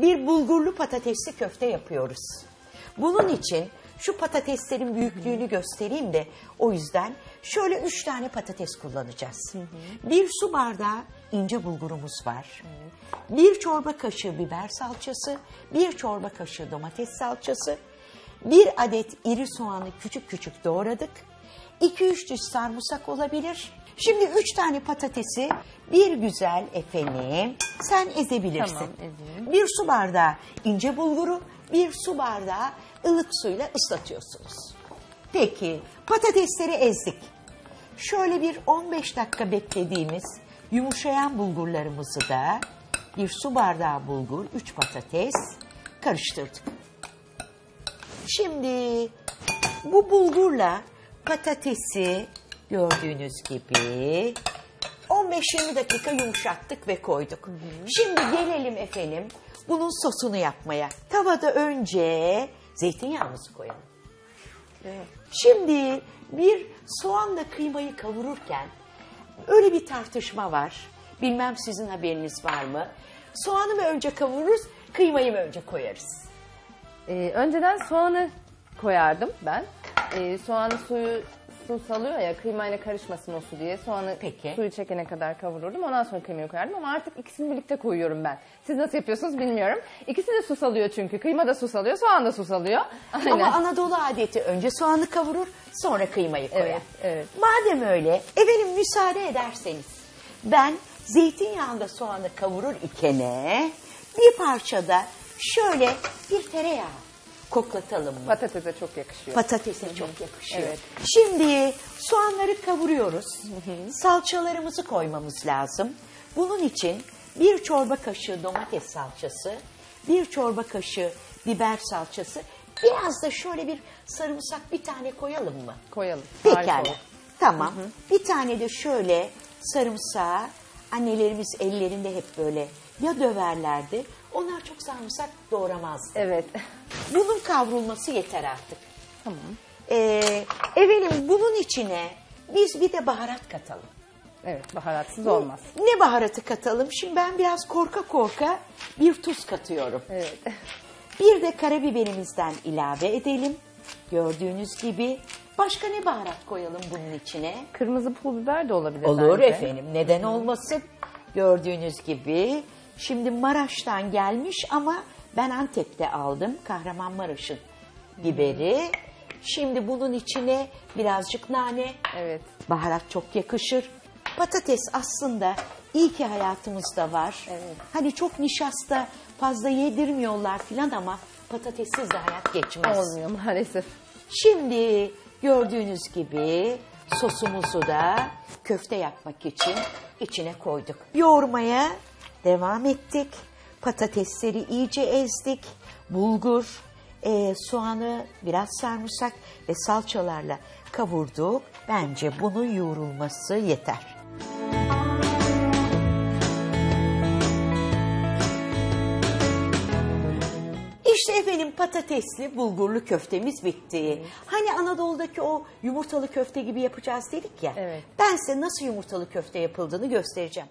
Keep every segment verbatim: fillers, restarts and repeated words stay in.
bir bulgurlu patatesli köfte yapıyoruz. Bunun için şu patateslerin büyüklüğünü göstereyim de o yüzden şöyle üç tane patates kullanacağız. Hı hı. Bir su bardağı ince bulgurumuz var. Hı. Bir çorba kaşığı biber salçası, bir çorba kaşığı domates salçası, bir adet iri soğanı küçük küçük doğradık. iki üç diş sarımsak olabilir. Şimdi üç tane patatesi bir güzel efendim sen ezebilirsin. Tamam, ezeyim. Bir su bardağı ince bulguru, bir su bardağı ılık suyla ıslatıyorsunuz. Peki patatesleri ezdik. Şöyle bir on beş dakika beklediğimiz yumuşayan bulgurlarımızı da bir su bardağı bulgur, üç patates karıştırdık. Şimdi bu bulgurla patatesi gördüğünüz gibi on beş yirmi dakika yumuşattık ve koyduk. Hı hı. Şimdi gelelim efendim bunun sosunu yapmaya. Tavada önce zeytinyağımızı koyalım. Evet. Şimdi bir soğanla kıymayı kavururken öyle bir tartışma var. Bilmem sizin haberiniz var mı? Soğanı mı önce kavururuz, kıymayı mı önce koyarız? Ee, önceden soğanı koyardım ben. Ee, soğanı suyu su salıyor ya, kıymayla karışmasın o su diye. Soğanı Peki. suyu çekene kadar kavururdum. Ondan sonra kıymayı koyardım ama artık ikisini birlikte koyuyorum ben. Siz nasıl yapıyorsunuz bilmiyorum. İkisi de su salıyor çünkü. Kıyma da su salıyor, soğan da su salıyor. Aynen. Ama Anadolu adeti önce soğanı kavurur, sonra kıymayı koyar. Evet, evet. Madem öyle, efendim müsaade ederseniz ben zeytinyağında soğanı kavurur ikene bir parçada şöyle bir tereyağı koklatalım mı? Patatese çok yakışıyor. Patatese Hı-hı. çok yakışıyor. Evet. Şimdi soğanları kavuruyoruz. Hı-hı. Salçalarımızı koymamız lazım. Bunun için bir çorba kaşığı domates salçası, bir çorba kaşığı biber salçası, biraz da şöyle bir sarımsak bir tane koyalım mı? Koyalım. Pekala. Tamam. Hı-hı. Bir tane de şöyle sarımsağı annelerimiz ellerinde hep böyle ya döverlerdi. Onlar çok sarımsak doğramazdı. Evet. Bunun kavrulması yeter artık. Tamam. Ee, efendim bunun içine biz bir de baharat katalım. Evet, baharatsız olmaz. Ne baharatı katalım? Şimdi ben biraz korka korka bir tuz katıyorum. Evet. Bir de karabiberimizden ilave edelim. Gördüğünüz gibi. Başka ne baharat koyalım bunun içine? Kırmızı pul biber de olabilir Olur bence. efendim. Neden olmasın? Gördüğünüz gibi. Şimdi Maraş'tan gelmiş ama ben Antep'te aldım. Kahramanmaraş'ın biberi. Şimdi bunun içine birazcık nane. Evet. Baharat çok yakışır. Patates aslında iyi ki hayatımızda var. Evet. Hani çok nişasta fazla yedirmiyorlar filan ama patatessiz de hayat geçmez. Olmuyor maalesef. Şimdi gördüğünüz gibi sosumuzu da köfte yapmak için içine koyduk. Yoğurmaya devam ettik. Patatesleri iyice ezdik. Bulgur, e, soğanı, biraz sarımsak ve salçalarla kavurduk. Bence bunun yoğrulması yeter. İşte efendim patatesli bulgurlu köftemiz bitti. Hani Anadolu'daki o yumurtalı köfte gibi yapacağız dedik ya. Evet. Ben size nasıl yumurtalı köfte yapıldığını göstereceğim.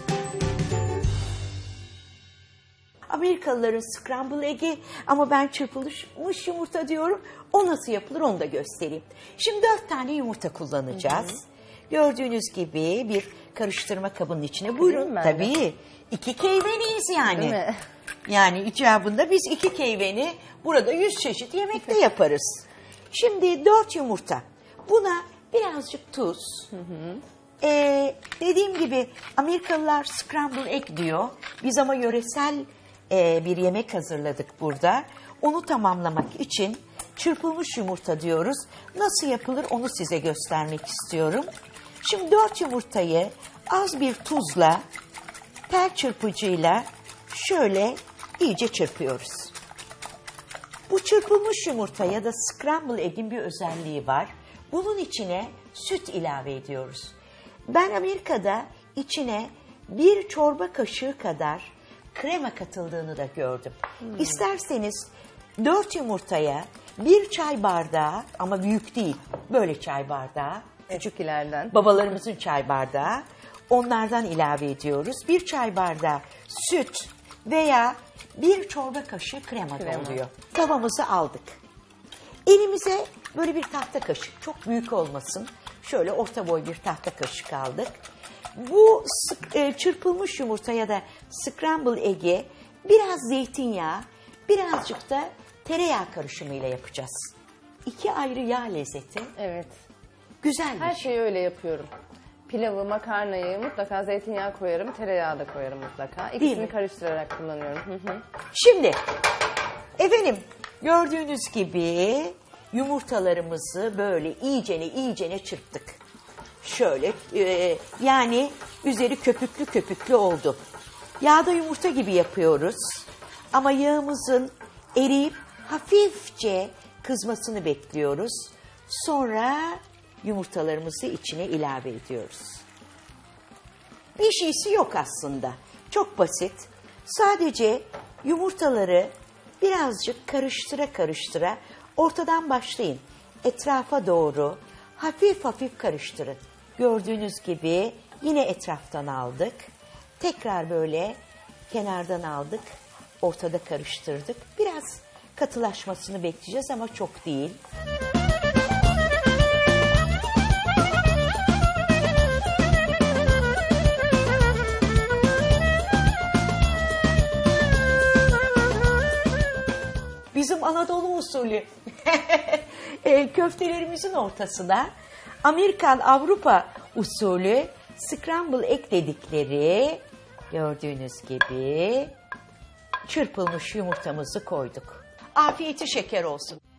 Amerikalıların scramble egg'i ama ben çırpılmış yumurta diyorum. O nasıl yapılır onu da göstereyim. Şimdi dört tane yumurta kullanacağız. Hı hı. Gördüğünüz gibi bir karıştırma kabının içine. Buyurun. Tabii. İki keyveniyiz yani. Değil mi? Yani icabında biz iki keyveni burada yüz çeşit yemekte yaparız. Şimdi dört yumurta. Buna birazcık tuz. Hı hı. Ee, dediğim gibi Amerikalılar scramble egg diyor. Biz ama yöresel e, bir yemek hazırladık burada. Onu tamamlamak için çırpılmış yumurta diyoruz. Nasıl yapılır onu size göstermek istiyorum. Şimdi dört yumurtayı az bir tuzla, tel çırpıcıyla şöyle iyice çırpıyoruz. Bu çırpılmış yumurta ya da scramble egg'in bir özelliği var. Bunun içine süt ilave ediyoruz. Ben Amerika'da içine bir çorba kaşığı kadar krema katıldığını da gördüm. Hmm. İsterseniz dört yumurtaya bir çay bardağı ama büyük değil, böyle çay bardağı. Küçüklerden. Babalarımızın çay bardağı. Onlardan ilave ediyoruz. Bir çay bardağı süt veya bir çorba kaşığı krema, Krema. oluyor. Tavamızı aldık. Elimize böyle bir tahta kaşık, çok büyük olmasın. Şöyle orta boy bir tahta kaşık aldık. Bu sık- e, çırpılmış yumurta ya da scramble egg'i biraz zeytinyağı, birazcık da tereyağı karışımıyla yapacağız. İki ayrı yağ lezzeti. Evet. Güzel Her bir şey. şeyi öyle yapıyorum. Pilavı, makarnayı mutlaka zeytinyağı koyarım, tereyağı da koyarım mutlaka. mi? İkisini karıştırarak kullanıyorum. Hı hı. Şimdi efendim gördüğünüz gibi yumurtalarımızı böyle iyicene iyicene çırptık. Şöyle e, yani üzeri köpüklü köpüklü oldu. Yağda yumurta gibi yapıyoruz. Ama yağımızın eriyip hafifçe kızmasını bekliyoruz. Sonra yumurtalarımızı içine ilave ediyoruz. Bir şeysi yok aslında. Çok basit. Sadece yumurtaları birazcık karıştıra karıştıra ortadan başlayın. Etrafa doğru hafif hafif karıştırın. Gördüğünüz gibi yine etraftan aldık. Tekrar böyle kenardan aldık. Ortada karıştırdık. Biraz katılaşmasını bekleyeceğiz ama çok değil. Bizim Anadolu usulü e, köftelerimizin ortasına Amerikan Avrupa usulü scramble egg dedikleri gördüğünüz gibi çırpılmış yumurtamızı koyduk. Afiyeti şeker olsun.